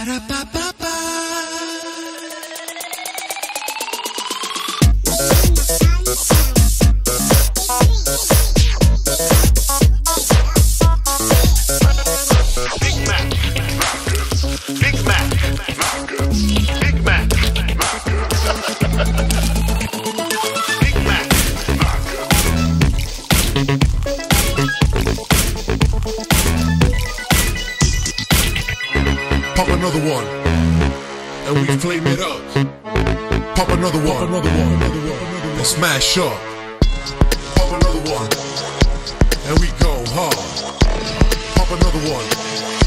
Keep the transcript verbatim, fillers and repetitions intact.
Pop another one, and we flame it up. Pop another one, Pop another one, and smash up. Pop another one, and we go hard. Pop another one,